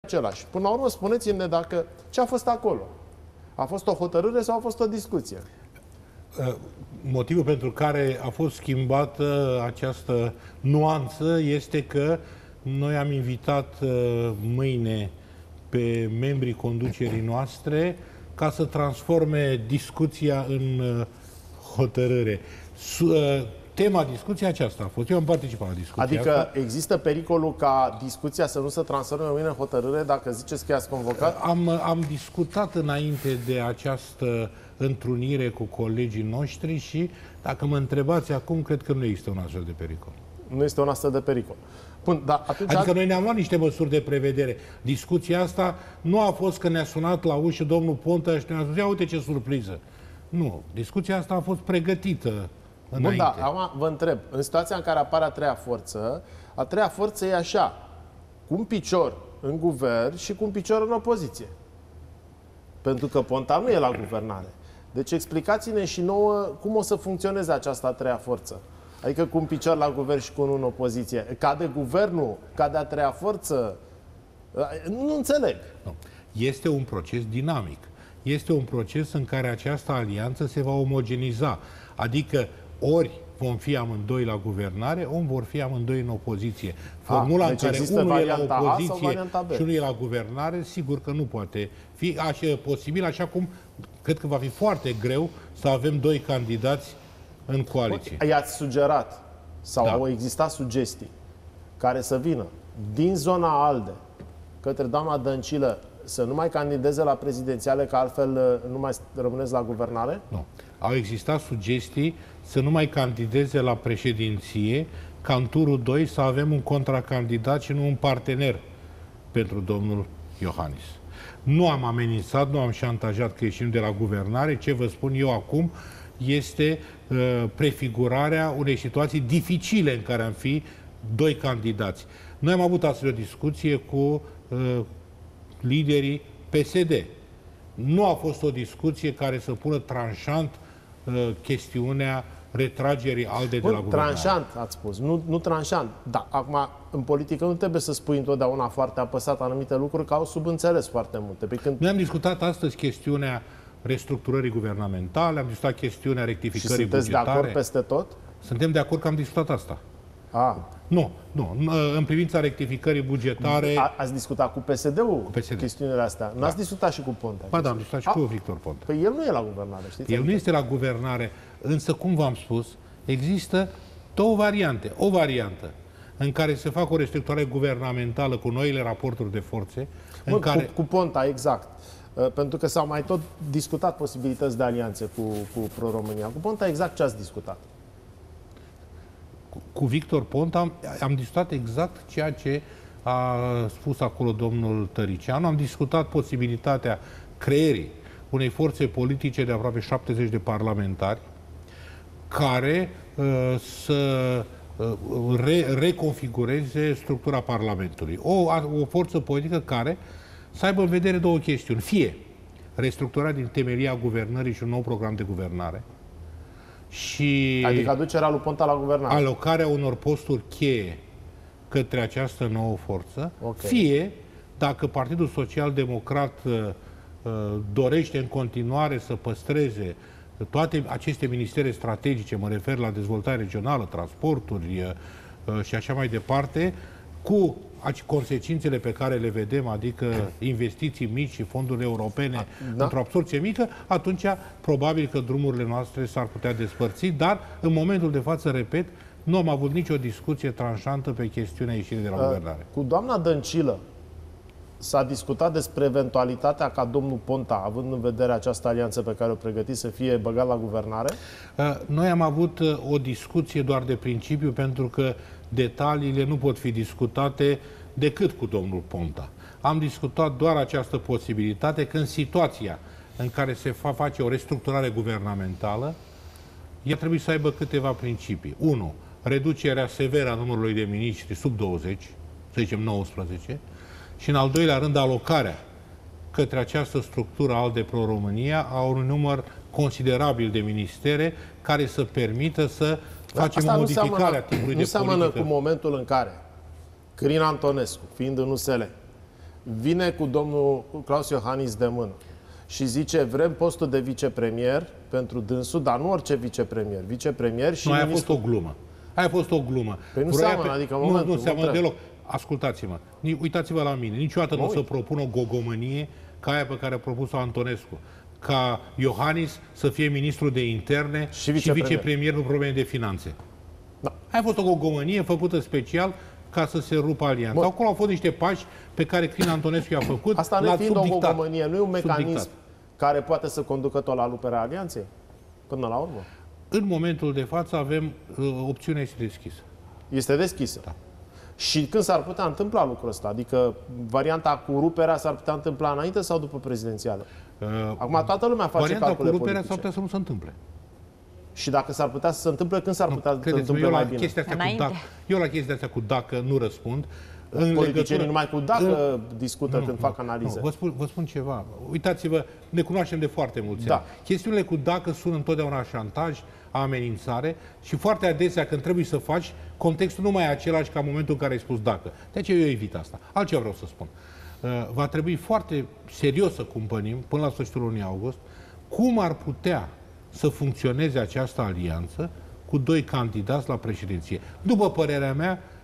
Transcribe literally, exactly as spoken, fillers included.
același. Până la urmă, spuneți-ne dacă ce a fost acolo. A fost o hotărâre sau a fost o discuție? Motivul pentru care a fost schimbată această nuanță este că noi am invitat mâine pe membrii conducerii noastre ca să transforme discuția în hotărâre. Tema discuției aceasta a fost. Eu am participat la discuția Adică asta. există pericolul ca discuția să nu se transforme mâine în hotărâre dacă ziceți că i-ați convocat? Am, am discutat înainte de această întrunire cu colegii noștri și dacă mă întrebați acum, cred că nu există un astfel de pericol. Nu este un astfel de pericol. Bun, dar atunci adică noi ne-am luat niște măsuri de prevedere. Discuția asta nu a fost că ne-a sunat la ușă domnul Ponta și ne-a spus, ia uite ce surpriză. Nu, discuția asta a fost pregătită înainte. Bun, da, acum vă întreb, în situația în care apare a treia forță, a treia forță e așa, cu un picior în guvern și cu un picior în opoziție. Pentru că Ponta nu e la guvernare. Deci explicați-ne și nouă cum o să funcționeze această a treia forță. Adică cu un picior la guvern și cu unul în opoziție. Cade guvernul? Cade a treia forță? Nu înțeleg. Nu. Este un proces dinamic. Este un proces în care această alianță se va omogeniza. Adică ori vom fi amândoi la guvernare, ori vor fi amândoi în opoziție. Formula A, deci în care unul e la opoziție și unul e la guvernare, sigur că nu poate fi așa posibil, așa cum cred că va fi foarte greu să avem doi candidați în coaliție. I-ați sugerat sau da. au existat sugestii care să vină din zona ALDE către doamna Dăncilă să nu mai candideze la prezidențiale, că altfel nu mai rămâneți la guvernare? Nu. Au existat sugestii să nu mai candideze la președinție, ca în turul doi să avem un contracandidat și nu un partener pentru domnul Iohannis. Nu am amenințat, nu am șantajat că ieșim de la guvernare. Ce vă spun eu acum este uh, prefigurarea unei situații dificile în care am fi doi candidați. Noi am avut astfel o discuție cu uh, liderii P S D. Nu a fost o discuție care să pună tranșant uh, chestiunea retragerii ALDE de la guvernare. Tranșant, ați spus. Nu, nu tranșant. Da, acum, în politică nu trebuie să spui întotdeauna foarte apăsat anumite lucruri, că au subînțeles foarte multe. Pe când... Noi am discutat astăzi chestiunea restructurării guvernamentale, am discutat chestiunea rectificării și sunteți bugetare. de acord peste tot? Suntem de acord că am discutat asta. A. Nu, nu. În privința rectificării bugetare... A, ați discutat cu P S D-ul P S D. chestiunile astea? Nu da. Ați discutat și cu Ponta? Ba da, am discutat și A. cu Victor Ponta. Păi el nu e la guvernare, știți? El nu este la guvernare, însă, cum v-am spus, există două variante. O variantă în care se fac o restructurare guvernamentală cu noile raporturi de forțe. Bun, în care... cu, cu Ponta, exact. Pentru că s-au mai tot discutat posibilități de alianțe cu, cu Pro-România. Cu Ponta, exact ce ați discutat? Cu, cu Victor Ponta am, am discutat exact ceea ce a spus acolo domnul Tăricianu. Am discutat posibilitatea creierii unei forțe politice de aproape șaptezeci de parlamentari care uh, să uh, re, reconfigureze structura Parlamentului. O, o forță politică care să aibă în vedere două chestiuni. Fie restructurarea din temelia guvernării și un nou program de guvernare, și adică aducerea lui Ponta la guvernare. Alocarea unor posturi cheie către această nouă forță. Okay. Fie, dacă Partidul Social Democrat uh, dorește în continuare să păstreze toate aceste ministere strategice, mă refer la dezvoltare regională, transporturi uh, și așa mai departe, cu consecințele pe care le vedem, adică investiții mici și fonduri europene da. într-o absorție mică, atunci probabil că drumurile noastre s-ar putea despărți, dar în momentul de față, repet, nu am avut nicio discuție tranșantă pe chestiunea ieșirii de la uh, guvernare. Cu doamna Dăncilă s-a discutat despre eventualitatea ca domnul Ponta, având în vedere această alianță pe care o pregătiți, să fie băgat la guvernare? Uh, noi am avut uh, o discuție doar de principiu, pentru că detaliile nu pot fi discutate decât cu domnul Ponta. Am discutat doar această posibilitate când situația în care se fa face o restructurare guvernamentală, ea trebuie să aibă câteva principii. unu. Reducerea severă a numărului de miniștri sub douăzeci, să zicem nouăsprezece, și în al doilea rând alocarea către această structură ALDE Pro-România a unui număr considerabil de ministere care să permită să facem o modificare a tipului de politică. Nu seamănă cu momentul în care Cărin Antonescu, fiind în U S L, vine cu domnul Klaus Iohannis de mână și zice vrem postul de vicepremier pentru dânsul, dar nu orice vicepremier, vicepremier și nu, aia a ministru... fost o glumă. Aia a fost o glumă. Păi nu Vroia seamănă, pe... adică în nu, momentul, nu seamănă nu deloc. Ascultați-mă, uitați-vă la mine. Niciodată nu o să propun o gogomănie ca aia pe care a propus-o Antonescu. Ca Iohannis să fie ministru de interne și, și vicepremier în probleme de finanțe. Da. Aia a fost o gogomănie făcută special ca să se rupă alianța. Bun. Acolo au fost niște pași pe care Crin Antonescu i-a făcut. Asta nu fiind o gogomănie, nu e un mecanism care poate să conducă tot la ruperea alianței? Până la urmă. În momentul de față avem uh, opțiunea este deschisă. Este deschisă. Da. Și când s-ar putea întâmpla lucrul ăsta? Adică varianta cu ruperea s-ar putea întâmpla înainte sau după prezidențială? Uh, Acum toată lumea face varianta calcule cu ruperea politice. s-ar putea să nu se întâmple. Și dacă s-ar putea să se întâmple, când s-ar putea să se întâmple mai bine? Cu dacă, eu la chestia asta cu dacă nu răspund. Politicienii legătură... numai cu dacă în... discută nu, când nu, fac analize. Nu, vă, spun, vă spun ceva. Uitați-vă, ne cunoaștem de foarte mulți da. ani. Chestiunile cu dacă sunt întotdeauna șantaj, amenințare și foarte adesea când trebuie să faci, contextul nu mai e același ca în momentul în care ai spus dacă. De aceea eu evit asta. Altceva vreau să spun. Va trebui foarte serios să cumpănim, până la sfârșitul lunii august, cum ar putea să funcționeze această alianță cu doi candidați la președinție. După părerea mea,